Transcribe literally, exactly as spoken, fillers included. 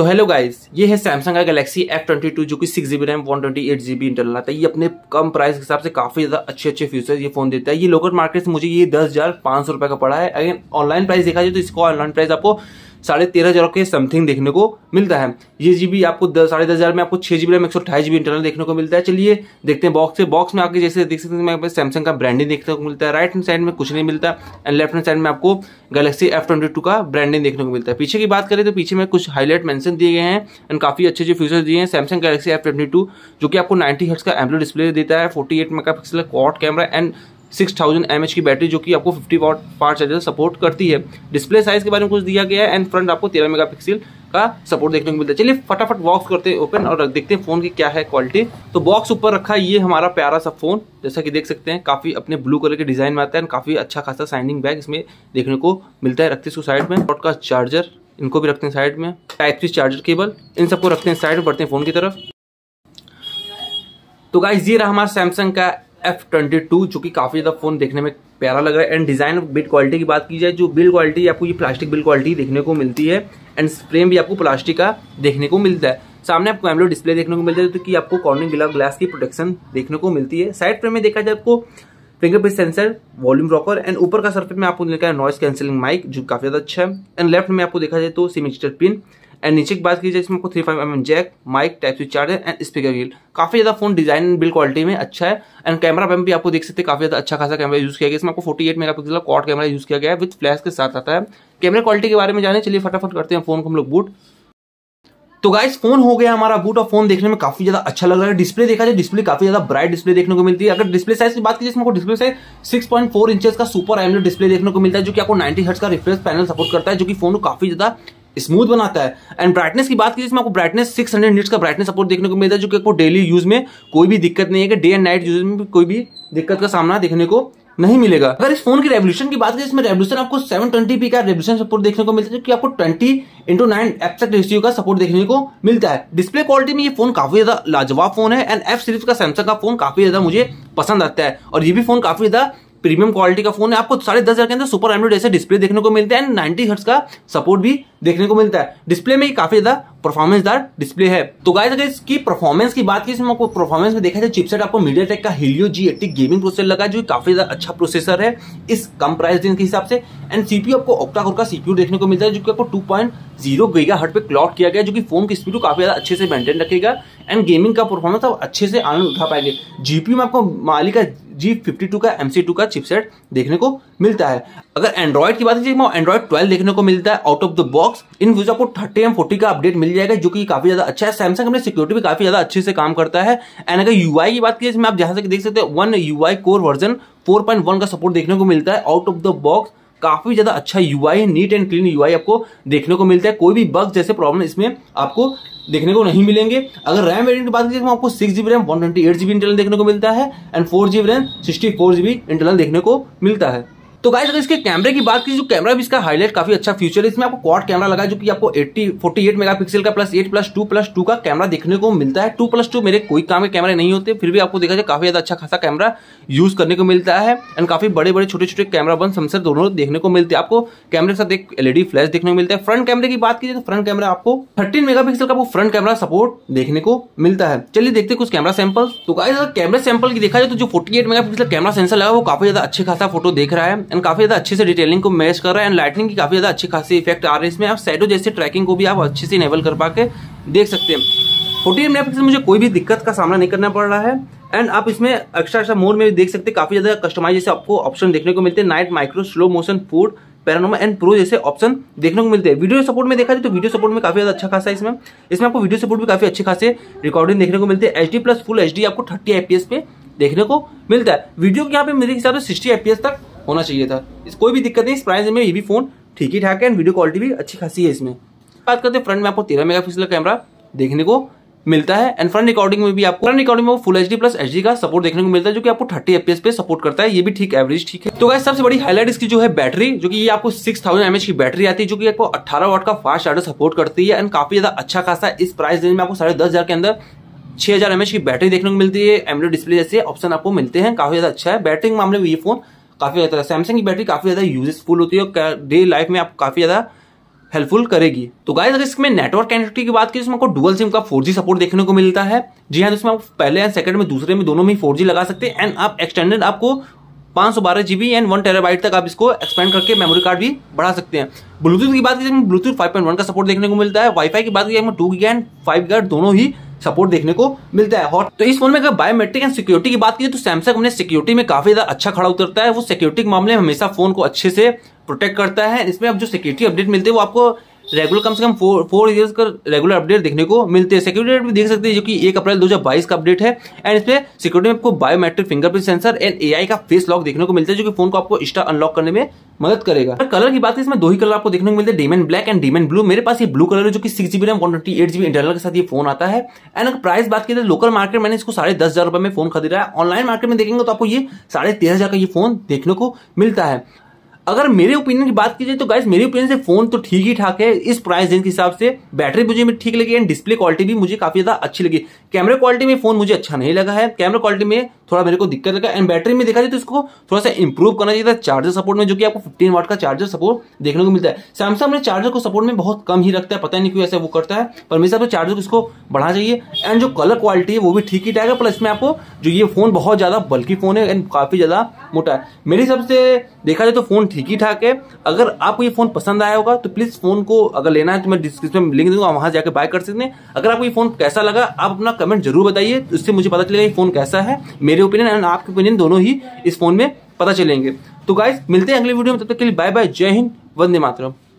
तो hello guys, ये है सैमसंग का गैलेक्सी एफ ट्वेंटी टू जो कि six GB RAM one twenty eight GB internal आता है। ये अपने कम प्राइस के हिसाब से काफी ज्यादा अच्छे अच्छे फीचर्स ये फोन देता है। ये लोकल मार्केट से मुझे ये दस हजार पांच सौ रुपए का पड़ा है। अगर ऑनलाइन प्राइस देखा जाए तो इसको ऑनलाइन प्राइस आपको साढ़े तेरह हजार के समथिंग देखने को मिलता है। ये जीबी आपको साढ़े दस हजार में आपको छह जीबी रैम एक सौ अट्ठाईस जीबी इंटरनल देखने को मिलता है। चलिए देखते हैं बॉक्स से। बॉक्स में आके जैसे देख सकते हैं सैमसंग का ब्रांडिंग देखने को मिलता है। राइट हैंड साइड में कुछ नहीं मिलता एंड लेफ्ट हैंड साइड में आपको गैलेक्सी एफ ट्वेंटी टू का ब्रांडिंग देखने को मिलता है। पीछे की बात करें तो पीछे में कुछ हाईलाइट मेंशन दिए गए हैं एंड काफी अच्छे अच्छे फीचर्स दिए हैं। Samsung Galaxy F twenty two जो कि आपको नाइंटी हर्ट्ज का एमोलेड डिस्प्ले देता है, forty eight megapixel quad camera and six thousand MH की बैटरी जो कि आपको fifty watt fast charger support करती है। डिस्प्ले साइज के बारे में कुछ दिया गया है एंड फ्रंट आपको तेरह मेगापिक्सल का सपोर्ट देखने को मिलता है। चलिए फटाफट बॉक्स करते हैं ओपन और देखते हैं फोन की क्या है क्वालिटी। तो बॉक्स ऊपर रखा है ये हमारा प्यारा सा फोन, जैसा कि देख सकते हैं काफी अपने ब्लू कलर के डिजाइन में आता है। काफी अच्छा खासा शाइनिंग बैग इसमें देखने को मिलता है। रखते हैं इसको साइड में। शॉर्ट का चार्जर इनको भी रखते हैं साइड में। टाइप सी चार्जर केबल इन सबको रखते हैं साइड में। बढ़ते हैं फोन की तरफ। तो गाइस ये रहा हमारा सैमसंग का एफ ट्वेंटी टू जो कि काफी ज्यादा फोन देखने में प्यारा लग रहा है। एंड डिजाइन और बिल्ड क्वालिटी की बात की जाए, जो बिल्ड क्वालिटी आपको ये प्लास्टिक बिल्ड क्वालिटी देखने को मिलती है एंड फ्रेम भी आपको प्लास्टिक का देखने को मिलता है। सामने आपको एमोलेड डिस्प्ले देखने को मिलता है, तो कि आपको कॉर्निंग ग्लास की प्रोटेक्शन देखने को मिलती है। साइड फ्रेम में देखा जाए आपको fingerprint sensor, volume rocker and ऊपर का सरफेस में आपको देखा है नॉइस कैंसिलिंग माइक जो काफी ज्यादा अच्छा है। एंड लेफ्ट में आपको देखा जाए तो सिम इजेक्टर पिन एंड नीचे की बात की जाए इसमें आपको three five M M jack, mic, type C charger and speaker wheel. काफी ज्यादा phone design and build quality में अच्छा है। एंड कैमरा पैम भी आपको देख सकते हैं काफी ज्यादा अच्छा खासा कैमरा यूज किया गया। इसमें आपको forty eight megapixel quad camera use किया गया है विद फ्लैश के साथ आता है। कैमरा क्वालिटी के बारे में जाने चलिए फटाफट करते हैं फोन को हम लोग बूट। तो गाइस फोन हो गया हमारा बूट और फोन देखने में काफी ज्यादा अच्छा लग रहा है। डिस्प्ले देखा जाए डिस्प्ले काफी ज्यादा ब्राइट डिस्प्ले देखने को मिलती है। अगर डिस्प्ले साइज की बात की जाए display size six point four inches का सुपर एमोलेड डिस्प्ले देखने को मिलता है जो कि आपको नाइंटी हर्ट्ज का रिफ्रेश पैनल सपोर्ट करता है जो कि फोन को काफी ज्यादा स्मूथ बनाता है। एंड ब्राइटनेस की बात की जिसमें आपको ब्राइटनेस सिक्स हंड्रेड निट्स का ब्राइटनेस सपोर्ट देखने को मिलता है जो कि आपको डेली यूज में कोई भी दिक्कत नहीं है कि डे एंड नाइट यूज में भी कोई भी दिक्कत का सामना देखने को नहीं मिलेगा। अगर इस फोन की रेवोल्यूशन की बात करें इसमें रेवोल्यूशन आपको सेवन ट्वेंटी पी का रेवोल्यूशन सपोर्ट देखने को मिलता है जो कि आपको twenty into nine aspect ratio का सपोर्ट देखने को मिलता है। डिस्प्ले क्वालिटी में ये फोन काफी ज्यादा लाजवाब फोन है एंड एफ सीरीज का सैमसंग का फोन काफी ज्यादा मुझे पसंद आता है और ये भी फोन काफी ज्यादा प्रीमियम क्वालिटी का फोन है। आपको साढ़े दस हजार के अंदर सुपर एमोलेड ऐसे डिस्प्ले देखने को मिलता है एंड नाइंटी हर्ट्ज का सपोर्ट भी देखने को मिलता है। डिस्प्ले में काफी ज्यादा परफॉर्मेंसदार डिस्प्ले है। तो गाइस अगर इसकी परफॉर्मेंस की बात की इसमें आपको परफॉर्मेंस में देखा जाए चिपसेट आपको मीडियाटेक का Helio G eighty gaming processor लगा जो काफी ज्यादा अच्छा प्रोसेसर है इस कम प्राइस रेंज के हिसाब से। एंड सीपीयू आपको ऑक्टा कोर का सीपीयू देखने को मिलता है जो कि आपको टू पॉइंट जीरो गीगाहर्ट्ज पे क्लॉक किया गया जो कि फोन की स्पीड को काफी ज्यादा अच्छे से मेंटेन रखेगा एंड गेमिंग का परफॉर्मेंस आप अच्छे से आनंद उठा पाएंगे। जीपीयू में आपको माली का जी फिफ्टी टू का एम सी टू का चिपसेट देखने को मिलता है। अगर एंड्रॉइड की बात कीजिए एंड्रॉइड ट्वेल्व देखने को मिलता है out of the box. In future आपको थर्टी एम फोर्टी का अपडेट मिल जाएगा जो कि काफी ज्यादा अच्छा है। सैमसंग अपने सिक्योरिटी भी काफी ज्यादा अच्छे से काम करता है। एंड अगर यूआई की बात कीजिए इसमें आप जहां से देख सकते हैं One UI core version four point one का सपोर्ट देखने को मिलता है आउट ऑफ द बॉक्स। काफी ज्यादा अच्छा यूआई है, नीट एंड क्लीन यूआई आपको देखने को मिलता है। कोई भी बग जैसे प्रॉब्लम इसमें आपको देखने को नहीं मिलेंगे। अगर रैम वेरिएंट की बात करें आपको six GB RAM one twenty eight GB internal देखने को मिलता है and four GB RAM sixty four GB internal देखने को मिलता है। तो गाइस अगर इसके कैमरे की बात की जो कैमरा भी इसका हाईलाइट काफी अच्छा फीचर है। इसमें आपको क्वाड कैमरा लगा जो कि आपको एटी फोर्टी एट मेगापिक्सल का plus eight plus two plus two का कैमरा देखने को मिलता है। टू प्लस टू मेरे कोई काम के कैमरे नहीं होते फिर भी आपको देखा जाए काफी ज्यादा अच्छा खासा कैमरा यूज करने को मिलता है एंड काफी बड़े बड़े छोटे छोटे कैमरा बन सेंसर दोनों देखने को मिलते हैं। आपको कैमरे के साथ एक एलईडी फ्लैश देखने को मिलता है। फ्रंट कैमरे की बात कीजिए तो फ्रंट कैमरा आपको थर्टीन मेगापिक्सल का फ्रंट कैमरा सपोर्ट देखने को मिलता है। चलिए देखते हैं कुछ कैमरा सैंपल। तो गाइस अगर कैमरा सैंपल की देखा जाए तो जो forty eight megapixel camera sensor लगा वो काफी ज्यादा अच्छे खासा फोटो देख रहा है एंड काफी ज्यादा अच्छे से डिटेलिंग को मैच कर रहा है एंड लाइटिंग की काफी ज्यादा अच्छी खासी इफेक्ट आ रहे हैं इसमें। आप शैडो जैसे ट्रैकिंग को भी आप अच्छे से इनेबल कर पाके देख सकते हैं। फोर्टी एट मेगापिक्सल मुझे कोई भी दिक्कत का सामना नहीं करना पड़ रहा है एंड आप इसमें एक्स्ट्रा एक्स्ट्रा मोड में भी देख सकते हैं काफी ज्यादा कस्टमाइज जैसे आपको ऑप्शन देखने को मिलते हैं। Night, micro, slow motion, food, panorama and pro जैसे ऑप्शन देखने को मिलते हैं। वीडियो सपोर्ट में देखा जाए तो वीडियो सपोर्ट में काफी ज्यादा अच्छा खासा है इसमें इसमें आपको वीडियो सपोर्ट भी काफी अच्छे खासे रिकॉर्डिंग देखने को मिलते हैं। एचडी प्लस फुल एचडी आपको थर्टी एफपीएस पे देखने को मिलता है। वीडियो के यहाँ पे मेरे हिसाब से सिक्सटी एफपीएस तक होना चाहिए था। इस कोई भी दिक्कत नहीं, इस प्राइस में ये भी फोन ठीक ही ठाक है एंड वीडियो क्वालिटी भी अच्छी खासी है। इसमें बात करते हैं फ्रंट में आपको तेरह मेगापिक्सल का कैमरा देखने को मिलता है एंड फ्रंट रिकॉर्डिंग में भी आपको फ्रंट रिकॉर्डिंग में फुल एचडी प्लस एचडी का सपोर्ट देखने को मिलता है जो कि आपको थर्टी एफपीएस पे सपोर्ट करता है। ये भी ठीक एवरेज ठीक है। तो गाइस सबसे बड़ी हाईलाइट इसकी जो है बैटरी जो कि ये आपको सिक्स थाउजेंड एमएच की बैटरी आती है जो कि आपको अठारह वाट का फास्ट चार्जर सपोर्ट करती है एंड काफी ज्यादा अच्छा खासा इस प्राइस रेंज में आपको साढ़े दस हजार के अंदर छह हजार एमएच की बैटरी देखने को मिलती है। एमोलेड डिस्प्ले जैसे ऑप्शन आपको मिलते हैं, काफी ज्यादा अच्छा है। बैटरी के मामले में ये फोन काफी ज्यादा सैमसंग की बैटरी काफी ज्यादा यूजफुल होती है और डे लाइफ में आप काफी ज्यादा हेल्पफुल करेगी। तो गाइस अगर इसमें नेटवर्क कनेक्टिविटी की बात की, इसमें आपको डुअल सिम का फोर जी सपोर्ट देखने को मिलता है। जी हाँ, तो इसमें आप पहले एंड सेकंड में, दूसरे में, दोनों में फोर जी लगा सकते हैं। एंड आप एक्सटेंडेड आपको पाँच सौ बारह जीबी एंड वन टेराबाइट तक आप इसको एक्सपेंड करके मेमोरी कार्ड भी बढ़ा सकते हैं। ब्लूटूथ की बात की इसमें ब्लूटूथ फाइव पॉइंट वन का सपोर्ट देखने को मिलता है। वाईफाई की बात की इसमें two giga and five giga दोनों ही सपोर्ट देखने को मिलता है। हॉट तो इस फोन में अगर बायोमेट्रिक एंड सिक्योरिटी की बात की तो सैमसंग अपने सिक्योरिटी में काफी ज्यादा अच्छा खड़ा उतरता है। वो सिक्योरिटी के मामले में हमेशा फोन को अच्छे से प्रोटेक्ट करता है। इसमें अब जो सिक्योरिटी अपडेट मिलते हैं वो आपको रेगुलर कम से कम फोर फोर ईयर्स का रेगुलर अपडेट देखने को मिलते हैं। सिक्योरिटी अपडेट भी देख सकते हैं जो कि एक अप्रैल दो हज़ार बाईस का अपडेट है। एंड इसमें सिक्योरिटी में आपको biometric fingerprint sensor and AI का फेस लॉक देखने को मिलता है जो कि फोन को आपको इंस्टा अनलॉक करने में मदद करेगा। कलर की बात है इसमें दो ही कलर आपको देखने को मिलते हैं, denim black and denim blue. मेरे पास ये ब्लू कलर है जो कि six GB RAM one twenty eight GB internal के साथ ये फोन आता है। एंड अगर प्राइस बात की तो लोकल मार्केट मैंने इसको साढ़े दस हजार रुपए में फोन खरीदा है। ऑनलाइन मार्केट में देखेंगे तो आपको ये साढ़े तेरह हजार का ये फोन देखने को मिलता है। अगर मेरे ओपिनियन की बात की जाए तो गाइस मेरे ओपिनियन से फोन तो ठीक ही ठाक है इस प्राइस रेंज के हिसाब से। बैटरी मुझे ठीक लगी एंड डिस्प्ले क्वालिटी भी मुझे काफी ज्यादा अच्छी लगी। कैमरा क्वालिटी में फोन मुझे अच्छा नहीं लगा है, कैमरा क्वालिटी में थोड़ा मेरे को दिक्कत लगा। एंड बैटरी में देखा जाए तो इसको थोड़ा सा इंप्रूव करना चाहिए था चार्जर सपोर्ट में, जो कि आपको फिफ्टीन वाट का चार्जर सपोर्ट देखने को मिलता है। सैमसंग अपने चार्जर को सपोर्ट में बहुत कम ही रखता है, पता नहीं क्यों ऐसा वो करता है, पर मेरे हिसाब से चार्जर को इसको बढ़ाना चाहिए। एंड जो कलर क्वालिटी है वो भी ठीक ही ठाक है, प्लस इसमें आपको जो ये फोन बहुत ज्यादा बल्कि फोन है एंड काफी ज्यादा मोटा है। मेरे हिसाब से देखा जाए तो फोन ठीक ही ठाक है। अगर आपको ये फोन पसंद आया होगा तो प्लीज फोन को अगर लेना है तो मैं डिस्क्रिप्शन में लिंक दूंगा, वहां जाकर बाय कर सकते हैं। अगर आपको ये फोन कैसा लगा आप अपना कमेंट जरूर बताइए, इससे मुझे पता चलेगा ये फोन कैसा है। मेरे ओपिनियन एंड आपके ओपिनियन दोनों ही इस फोन में पता चलेंगे। तो गाइस मिलते हैं अगले वीडियो में, तब तक के लिए बाय बाय, जय हिंद, वंदे मातरम।